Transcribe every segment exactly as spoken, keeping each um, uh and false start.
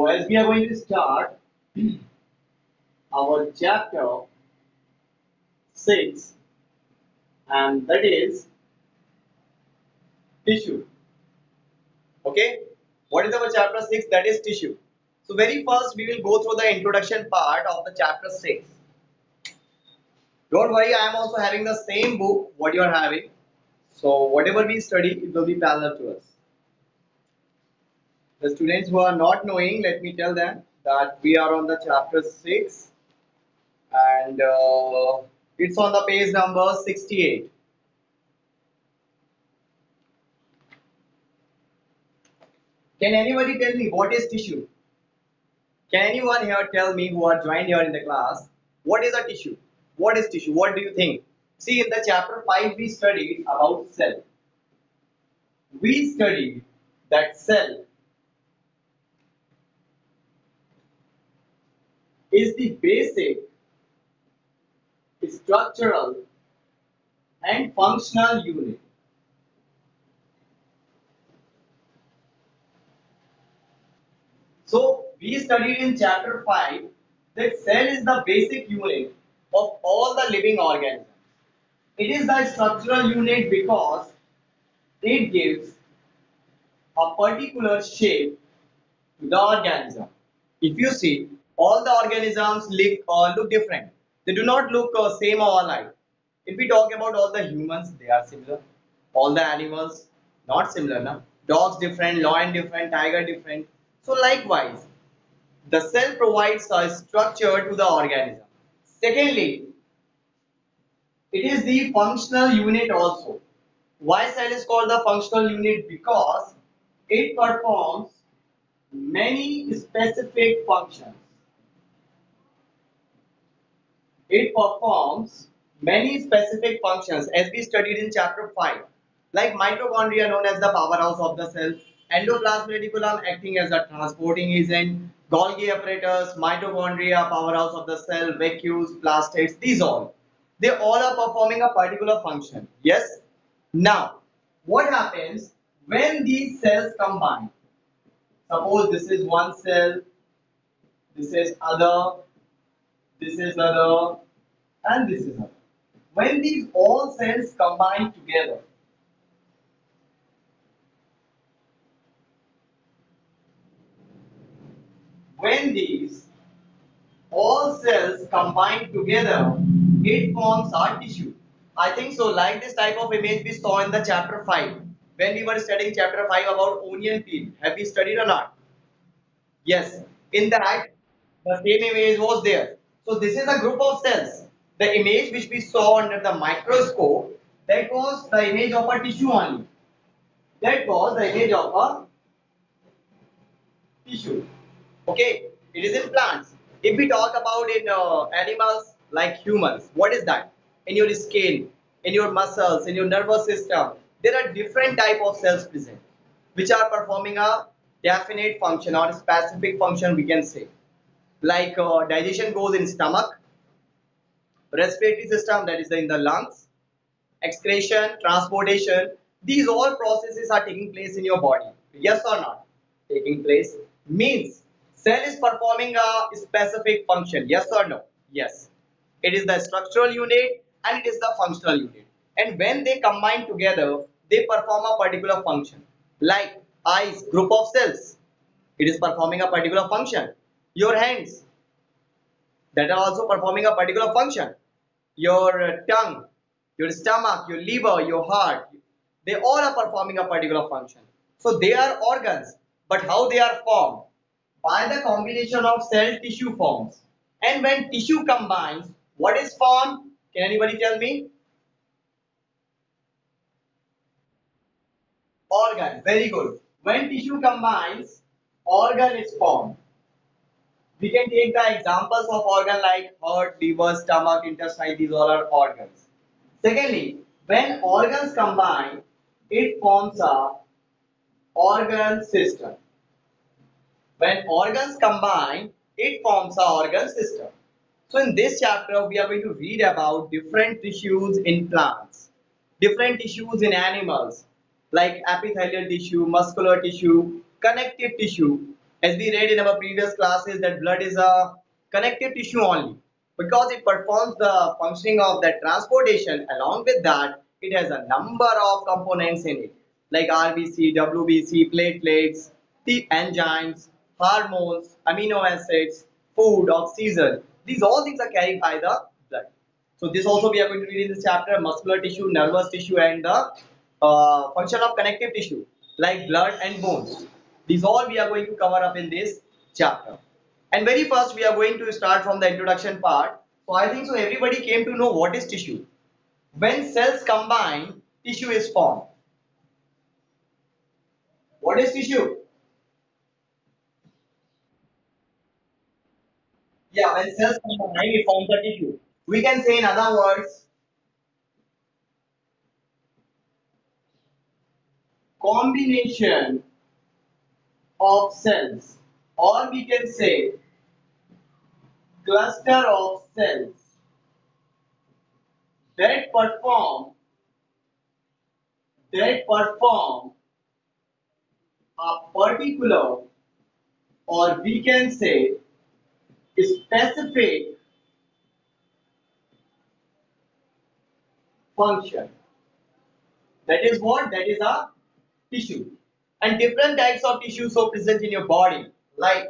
So as we are going to start our chapter six, and that is tissue. Okay, what is our chapter six? That is tissue. So very first we will go through the introduction part of the chapter six. Don't worry, I am also having the same book what you are having. So whatever we study, it will be parallel to us. The students who are not knowing, let me tell them that we are on the chapter six, and uh, it's on the page number sixty-eight. Can anybody tell me what is tissue? Can anyone here tell me who are joined here in the class? What is a tissue? What is tissue? What do you think? See, in the chapter five, we studied about cell. We studied that cell is the basic structural and functional unit. So we studied in chapter five that cell is the basic unit of all the living organisms. It is the structural unit because it gives a particular shape to the organism. If you see, all the organisms look, uh, look different. They do not look uh, same or alike. If we talk about all the humans, they are similar. All the animals, not similar. Na? Dogs different, lion different, tiger different. So likewise, the cell provides a structure to the organism. Secondly, it is the functional unit also. Why cell is called the functional unit? Because it performs many specific functions. It performs many specific functions as we studied in chapter five, like mitochondria known as the powerhouse of the cell, endoplasmic reticulum acting as a transporting agent, Golgi apparatus, mitochondria, powerhouse of the cell, vacuoles, plastids, these all. They all are performing a particular function. Yes? Now, what happens when these cells combine? Suppose this is one cell, this is other, this is other, and this is other. When these all cells combine together, when these all cells combine together, it forms our tissue. I think so. Like this type of image we saw in the chapter five when we were studying chapter five about onion peel. Have we studied or not? Yes. In that, the same image was there. So this is a group of cells. The image which we saw under the microscope, that was the image of a tissue only. That was the image of a tissue. Okay, it is in plants. If we talk about in uh, animals like humans, what is that? In your skin, in your muscles, in your nervous system, there are different type of cells present, which are performing a definite function or specific function, we can say. Like uh, digestion goes in stomach, respiratory system, that is in the lungs, excretion, transportation, these all processes are taking place in your body. Yes or not? Taking place means cell is performing a specific function. Yes or no? Yes. It is the structural unit and it is the functional unit. And when they combine together, they perform a particular function. Like eyes, group of cells. It is performing a particular function. Your hands, that are also performing a particular function. Your uh, tongue, your stomach, your liver, your heart, they all are performing a particular function. So they are organs, but how they are formed? By the combination of cell tissue forms. And when tissue combines, what is formed? Can anybody tell me? Organ. Very good. When tissue combines, organ is formed. We can take the examples of organ like heart, liver, stomach, intestine, these all are organs. Secondly, when organs combine, it forms a organ system. When organs combine, it forms a organ system. So in this chapter, we are going to read about different tissues in plants, different tissues in animals, like epithelial tissue, muscular tissue, connective tissue. As we read in our previous classes that blood is a connective tissue only because it performs the functioning of that transportation. Along with that, it has a number of components in it like R B C, W B C, platelets, the enzymes, hormones, amino acids, food, oxygen. These all things are carried by the blood. So this also we are going to read in this chapter: muscular tissue, nervous tissue, and the uh, function of connective tissue like blood and bones. These all we are going to cover up in this chapter. And very first we are going to start from the introduction part. So I think so everybody came to know what is tissue. When cells combine, tissue is formed. What is tissue? Yeah, when cells combine, it forms a tissue. We can say in other words, combination of cells, or we can say cluster of cells that perform that perform a particular, or we can say specific function. That is what? That is a tissue. And different types of tissues are present in your body, like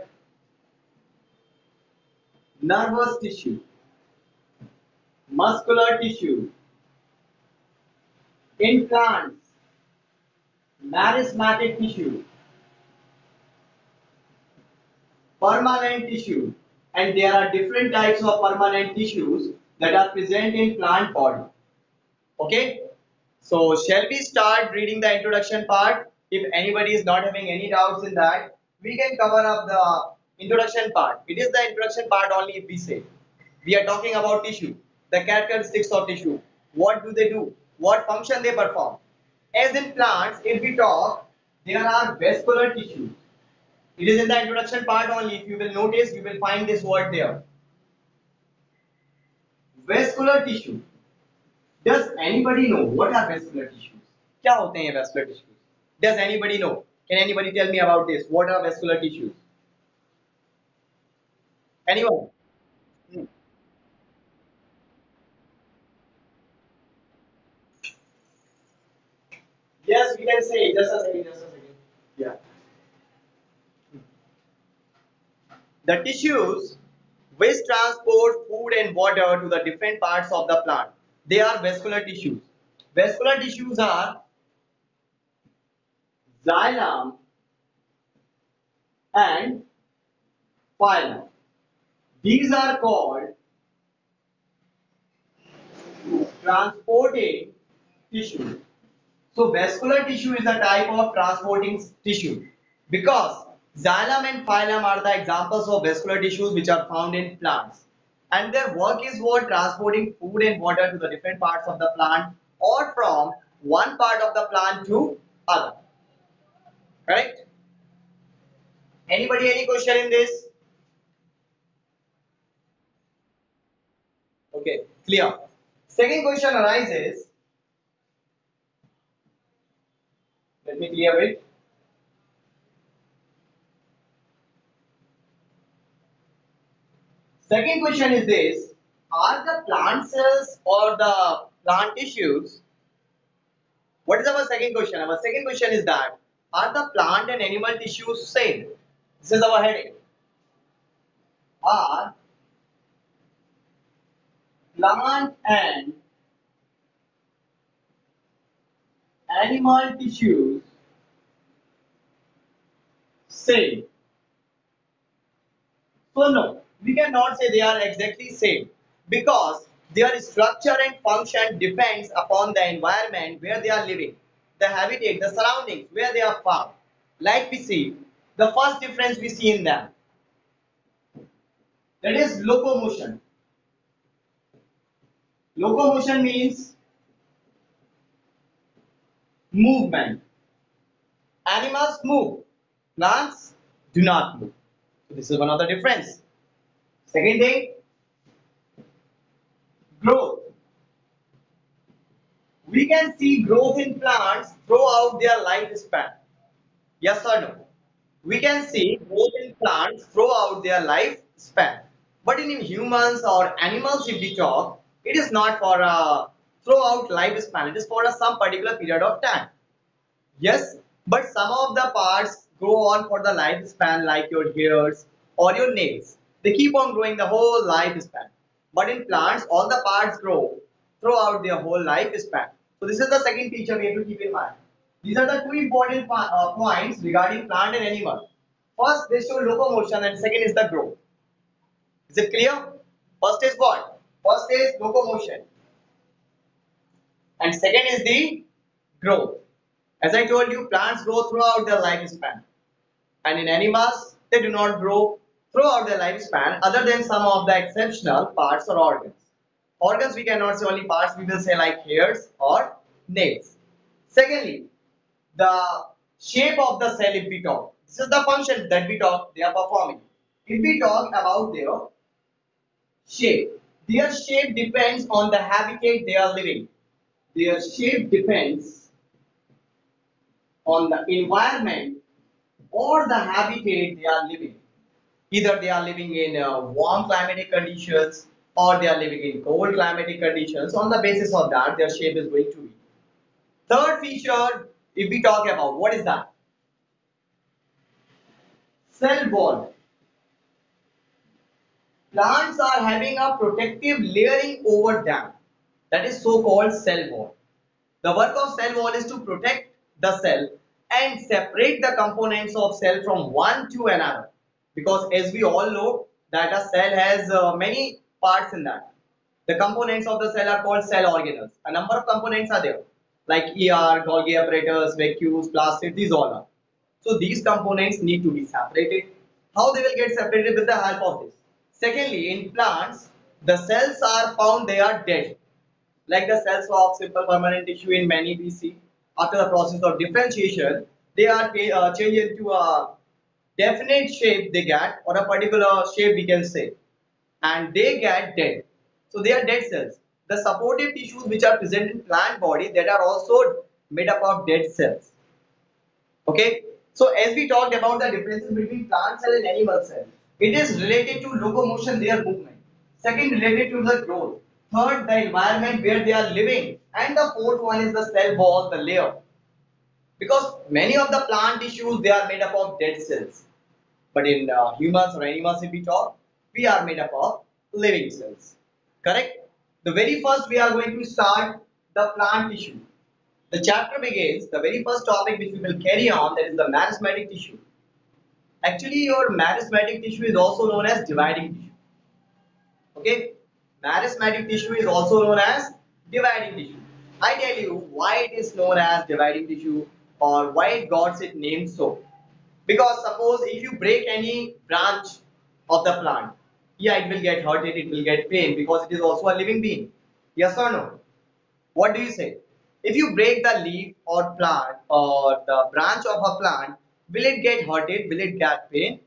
nervous tissue, muscular tissue, implants, meristematic tissue, permanent tissue, and there are different types of permanent tissues that are present in plant body. Okay, so shall we start reading the introduction part? If anybody is not having any doubts in that, we can cover up the introduction part. It is the introduction part only. If we say we are talking about tissue, the characteristics of tissue, what do they do, what function they perform. As in plants, if we talk, there are vascular tissues. It is in the introduction part only. If you will notice, you will find this word there. Vascular tissue. Does anybody know what are vascular tissues? क्या होते हैं vascular tissues? Does anybody know? Can anybody tell me about this? What are vascular tissues? Anyone? Hmm. Yes, we can say. Just a second. Just a second. Yeah. The tissues which transport food and water to the different parts of the plant. They are vascular tissues. Vascular tissues are xylem and phylum. These are called transporting tissue. So vascular tissue is a type of transporting tissue because xylem and phylum are the examples of vascular tissues which are found in plants. And their work is what? Transporting food and water to the different parts of the plant or from one part of the plant to other. Correct? Anybody any question in this? Okay, clear. Second question arises. Let me clear it. Second question is this: are the plant cells or the plant tissues? What is our second question? Our second question is that are the plant and animal tissues same? This is our heading. Are plant and animal tissues same? So no, we cannot say they are exactly same because their structure and function depends upon the environment where they are living, the habitat, the surroundings where they are found. Like we see, the first difference we see in them, that is locomotion. Locomotion means movement. Animals move, plants do not move. So this is one of the difference. Second thing, growth. We can see growth in plants throughout their lifespan. Yes or no? we can see growth in plants throughout their lifespan. But in humans or animals, if we talk, it is not for a throughout lifespan. It is for a some particular period of time. Yes, but some of the parts grow on for the lifespan, like your hairs or your nails. They keep on growing the whole lifespan. But in plants, all the parts grow throughout their whole lifespan. So this is the second feature we have to keep in mind. These are the two important po- uh, points regarding plant and animal. First, they show locomotion, and second is the growth. Is it clear? First is what? First is locomotion, and second is the growth. As I told you, plants grow throughout their lifespan, and in animals, they do not grow throughout their lifespan, other than some of the exceptional parts or organs. Organs we cannot say only parts, we will say like hairs or nails. Secondly, the shape of the cell, if we talk. This is the function that we talk they are performing. If we talk about their shape, their shape depends on the habitat they are living. Their shape depends on the environment or the habitat they are living. Either they are living in uh, warm climatic conditions or they are living in cold climatic conditions. On the basis of that, their shape is going to be. Third feature, if we talk about what is that? Cell wall. Plants are having a protective layering over them. That is so called cell wall. The work of cell wall is to protect the cell and separate the components of cell from one to another. Because as we all know that a cell has uh, many parts in that. The components of the cell are called cell organelles. A number of components are there like E R, Golgi apparatus, vacuoles, plastids, these all are. So these components need to be separated. How they will get separated with the help of this? Secondly, in plants, the cells are found they are dead. Like the cells of simple permanent tissue in many we see, after the process of differentiation, they are uh, changed into a definite shape they get or a particular shape we can say and they get dead. So they are dead cells. The supportive tissues which are present in plant body that are also made up of dead cells. Okay. So as we talked about the differences between plant cell and animal cell, it is related to locomotion, their movement. Second, related to the growth. Third, the environment where they are living. And the fourth one is the cell wall, the layer. Because many of the plant tissues, they are made up of dead cells. But in uh, humans or animals, if we talk, we are made up of living cells. Correct? The very first, we are going to start the plant tissue. The chapter begins, the very first topic which we will carry on, that is the meristematic tissue. Actually, your meristematic tissue is also known as dividing tissue. Okay? Meristematic tissue is also known as dividing tissue. I tell you why it is known as dividing tissue or why it got its name so. Because suppose if you break any branch of the plant, yeah, it will get hurted, it will get pain because it is also a living being. Yes or no? What do you say? If you break the leaf or plant or the branch of a plant, will it get hurted? Will it get pain?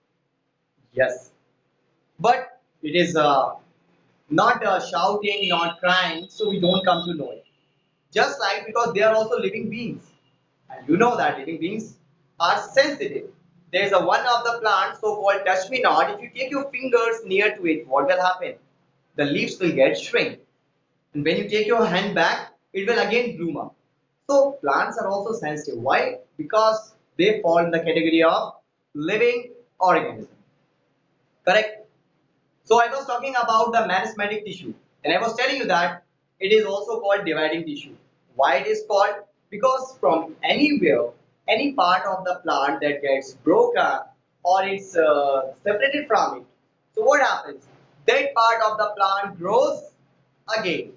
Yes. But it is uh, not uh, shouting, not crying, so we don't come to know it. Just like because they are also living beings. And you know that living beings are sensitive. There is a one of the plant so called touch me not. If you take your fingers near to it, what will happen? The leaves will get shrink. And when you take your hand back, it will again bloom up. So plants are also sensitive. Why? Because they fall in the category of living organism. Correct? So I was talking about the meristematic tissue, and I was telling you that it is also called dividing tissue. Why it is called? Because from anywhere, any part of the plant that gets broken or it's uh, separated from it. So what happens? That part of the plant grows again.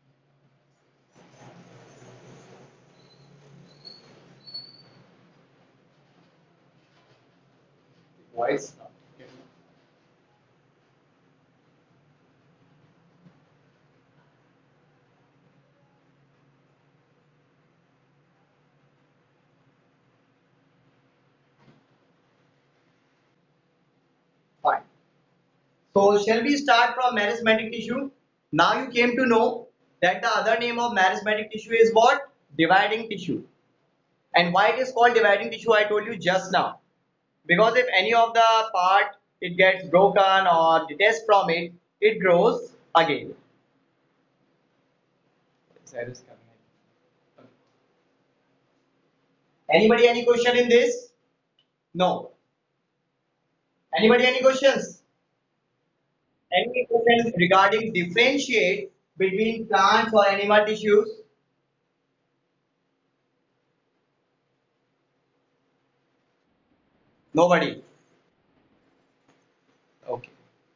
Why it's not? Fine. So shall we start from meristematic tissue? Now you came to know that the other name of meristematic tissue is what? Dividing tissue. And why it is called dividing tissue, I told you just now. Because if any of the part it gets broken or detached from it, it grows again. Anybody any question in this? No. Anybody any questions? Any questions regarding differentiate between plants or animal tissues? Nobody. Okay.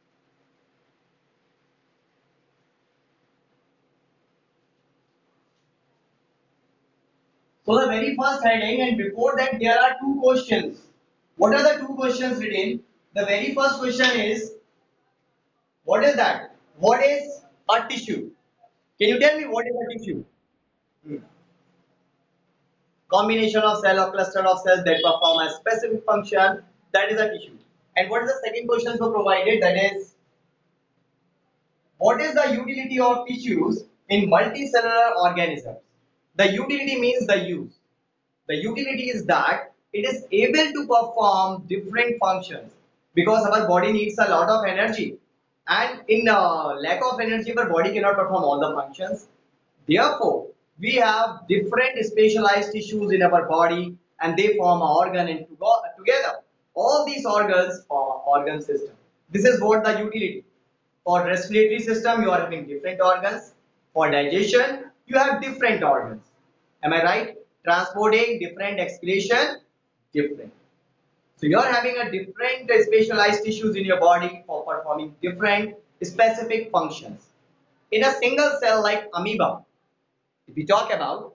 So the very first heading, and before that there are two questions. What are the two questions written? The very first question is, what is that? What is a tissue? Can you tell me what is a tissue? Hmm. Combination of cell or cluster of cells that perform a specific function, that is a tissue. And what is the second question so provided, that is, what is the utility of tissues in multicellular organisms? The utility means the use. The utility is that it is able to perform different functions because our body needs a lot of energy, and in uh, lack of energy our body cannot perform all the functions. Therefore, we have different specialized tissues in our body and they form an organ and to go together. All these organs form an organ system. This is what the utility. For respiratory system, you are having different organs. For digestion, you have different organs. Am I right? Transporting different excretion, different. So you are having a different specialized tissues in your body for performing different specific functions. In a single cell like amoeba, if we talk about,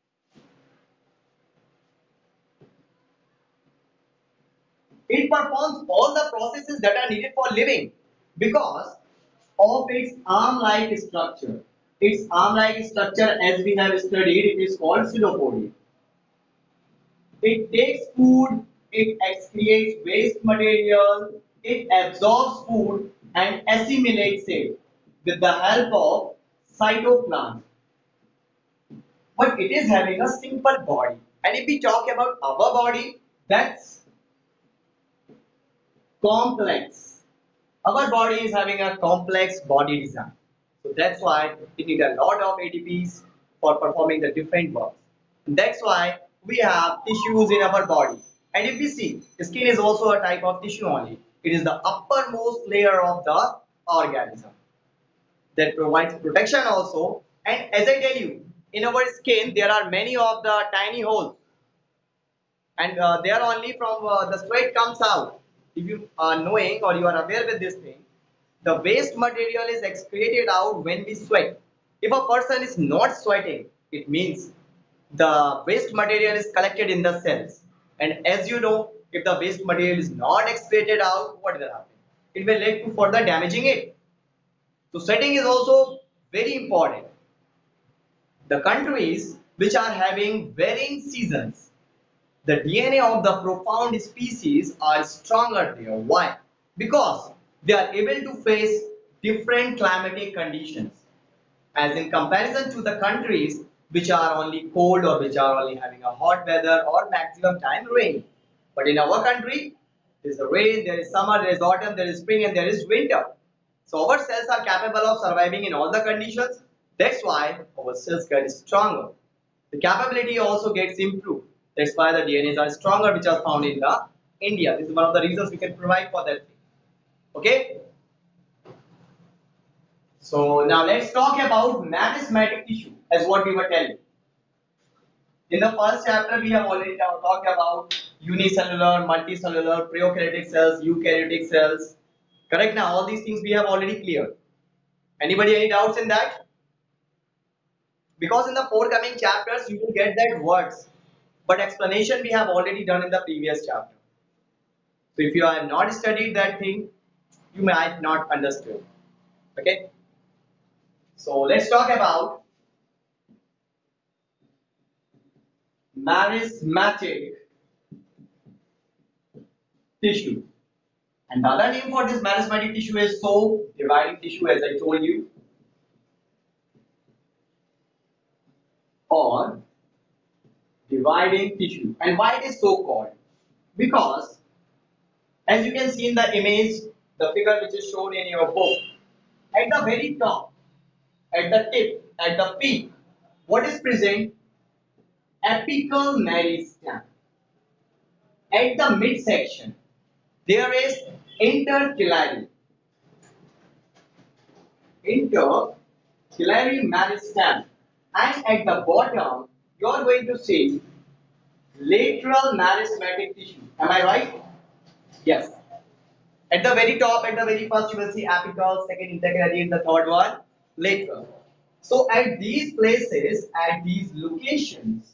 it performs all the processes that are needed for living because of its arm-like structure. Its arm-like structure, as we have studied, it is called pseudopodia. It takes food, it excretes waste material, it absorbs food and assimilates it with the help of cytoplasm. But it is having a simple body. And if we talk about our body, that's complex. Our body is having a complex body design. So that's why we need a lot of A T Ps for performing the different works. And that's why we have tissues in our body. And if we see, skin is also a type of tissue only. It is the uppermost layer of the organism that provides protection also. And as I tell you, in our skin there are many of the tiny holes, and uh, they are only from uh, the sweat comes out. If you are knowing or you are aware with this thing, the waste material is excreted out when we sweat. If a person is not sweating, it means the waste material is collected in the cells. And as you know, if the waste material is not excreted out, what will happen? It will lead to further damaging it. So sweating is also very important. The countries which are having varying seasons, the D N A of the profound species are stronger there. Why? Because they are able to face different climatic conditions, as in comparison to the countries which are only cold or which are only having a hot weather or maximum time rain. But in our country, there is a rain, there is summer, there is autumn, there is spring and there is winter. So our cells are capable of surviving in all the conditions. That's why our cells get stronger. The capability also gets improved. That's why the D N As are stronger, which are found in the India. This is one of the reasons we can provide for that thing. Okay. So now let's talk about merismatic tissue, as what we were telling. In the first chapter, we have already talked about unicellular, multicellular, prokaryotic cells, eukaryotic cells. Correct now, all these things we have already cleared. Anybody any doubts in that? Because in the forthcoming chapters, you will get that words. But explanation we have already done in the previous chapter. So if you have not studied that thing, you might not understand. Okay. So let's talk about merismatic tissue. And the other name for this merismatic tissue is so dividing tissue, as I told you, or dividing tissue. And why it is so called? Because As you can see in the image, the figure which is shown in your book, at the very top, at the tip, at the peak, what is present? Apical meristem. At the midsection, there is intercalary. Intercalary meristem. And at the bottom, you are going to see lateral meristematic tissue. Am I right? Yes. At the very top, at the very first, you will see apical, second intercalary, and the third one lateral. So at these places, at these locations,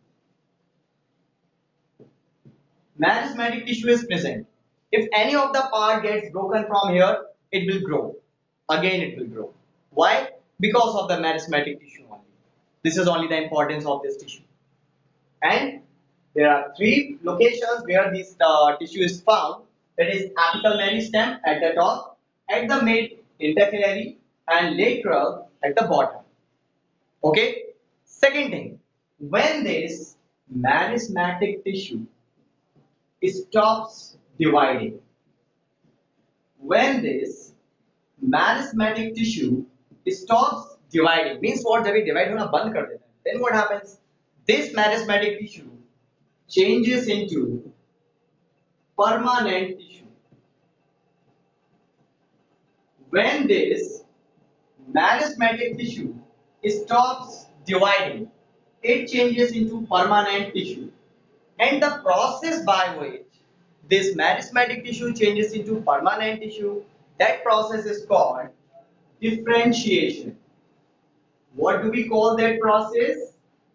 meristematic tissue is present. If any of the part gets broken from here, it will grow. Again, it will grow. Why? Because of the meristematic tissue only. This is only the importance of this tissue. And there are three locations where this uh, tissue is found. That is apical meristem at the top, at the mid intercalary, and lateral at the bottom. Okay. Second thing, when this meristematic tissue stops dividing, when this meristematic tissue stops dividing, means what? जब ये divide होना बंद कर देता है, then what happens? This meristematic tissue changes into permanent tissue. When this meristematic tissue stops dividing, it changes into permanent tissue. And the process by which this meristematic tissue changes into permanent tissue, that process is called differentiation. What do we call that process?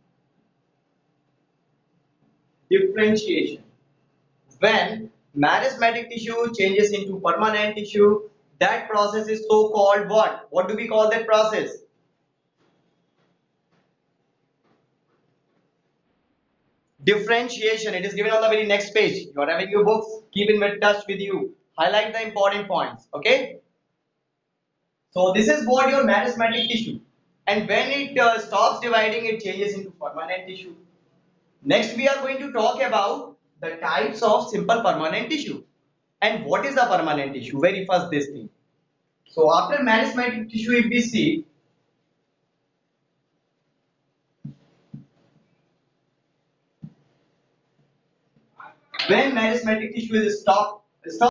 Differentiation. When meristematic tissue changes into permanent tissue, that process is so called what? What do we call that process? Differentiation. It is given on the very next page. You are having your books, keep in touch with you. Highlight the important points. Okay. So this is what your meristematic tissue. And when it uh, stops dividing, it changes into permanent tissue. Next, we are going to talk about the types of simple permanent tissue. And what is the permanent tissue? Very first, this thing. So after meristematic tissue, if we see, when meristematic tissue is stopped, stop